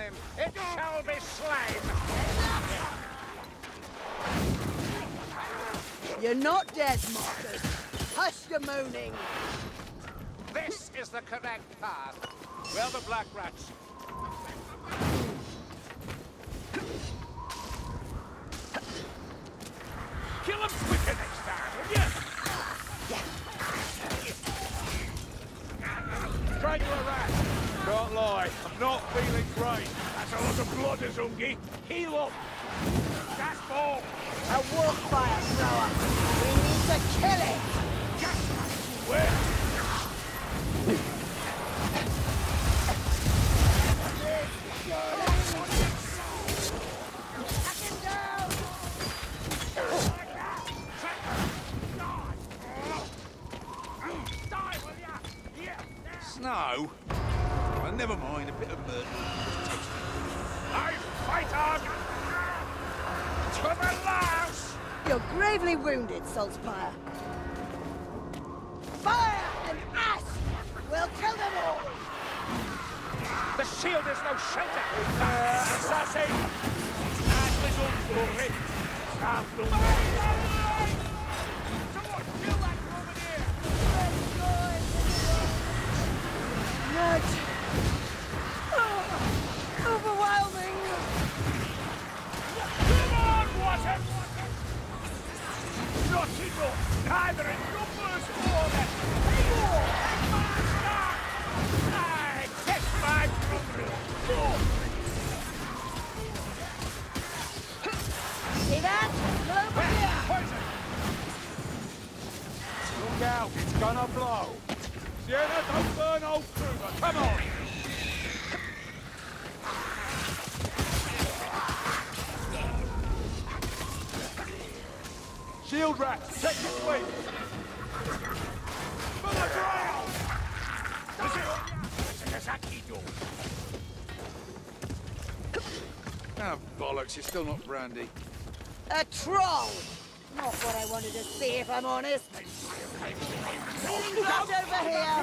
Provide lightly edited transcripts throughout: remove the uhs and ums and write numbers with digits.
him. It shall be slain. You're not dead, Marcus. Hush your moaning. This is the correct path. Where the black rats? Kill him quicker next time, will you? Strangle a rat. Don't lie, I'm not feeling great. That's a lot of blood, Azungi. Heal up. That's all. A wolf fire thrower. We need to kill it. Where? Snow? Well, never mind, a bit of murder. I fight on! To the last! You're gravely wounded, Saltzpyre. Fire and ash! We'll kill them all! The shield is no shelter! Assassin! Ash is unstory! Someone kill that woman here! Nudge! Overwhelming! Come on, Watson! Not enough! Neither in numbers nor that! I kiss my brother! See that? Over here! Poison! Look out, it's gonna blow! Sienna, don't burn old Kruger, come on! Shield rat, check your weight! For the ground! Oh, bollocks, you're still not brandy. A troll! Not what I wanted to see, if I'm honest. Healing blood over here!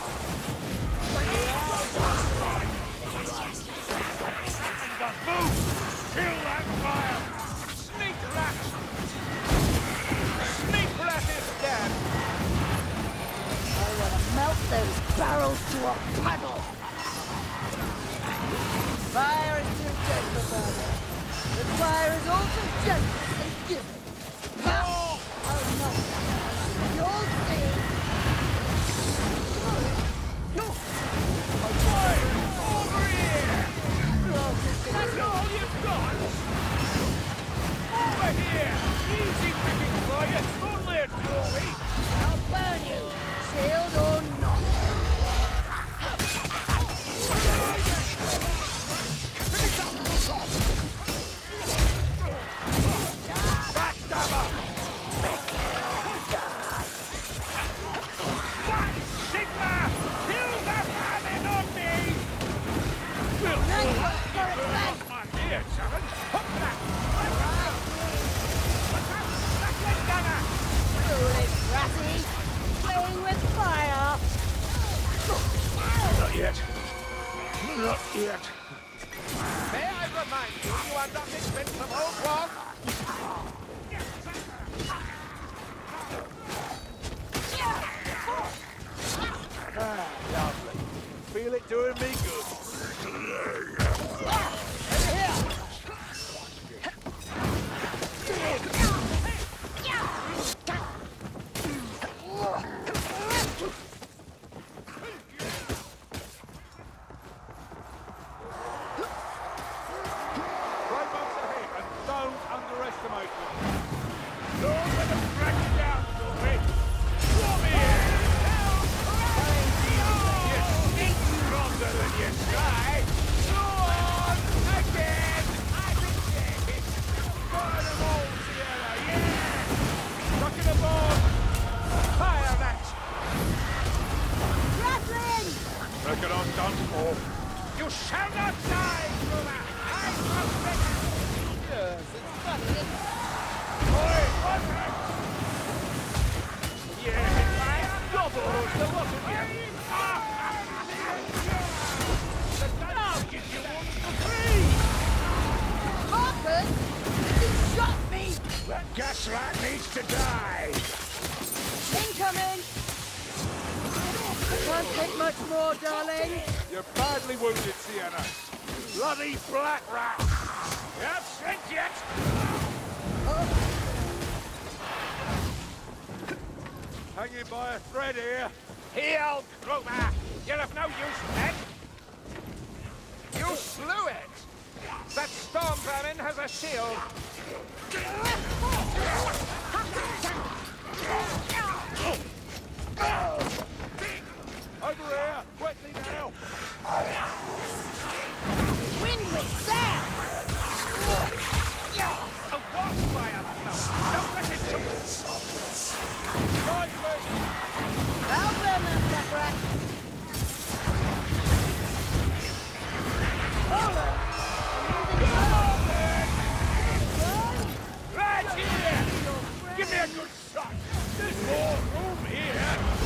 Move! Kill that fire! Sneak rat! Sneak rat is dead! I want to melt those barrels to a puddle! Fire is too gentle, Father. The fire is also gentle and giving. Oh no! You'll see! Fire! Over here! That's all you've got? Over here! Easy picking for you! Only a glory! I'll burn you, shield or not. Backstabber! Sigma! Kill the famine on me! Nice work, Forrest Gump. My ear, Sharon! Hook that! Backland gunner! Foolish ratty! Playing with fire! Not yet. Not yet. May I remind you, you are not invincible, Walk? Ah, lovely. Feel it doing me good. Right months ahead, and don't underestimate them. Don't let them drag you down, Dory. Come here! You sneak stronger than you try. Go on! Again! I can take it. Burn them all together, yeah! Rocking aboard! Fire that! Rattling! Reckon I'm done for. You shall not die, Bruna! I protect you! Yes, it's funny. Oi, what's that? Yeah, fire! Double the lot of you! The dog gives you one for free! to die! Incoming! I can't take much more, darling. You're badly wounded, Sienna. Bloody black rat! You have strength yet? Hanging by a thread here. Heal, Grover! You're of no use, then! You slew it! That storm vermin has a shield! Over here! Quickly now! Windward, there! A wildfire! Don't let it jump! Right, I'll burn that black rat. Over! right here! Give me a good shot! There's more room here!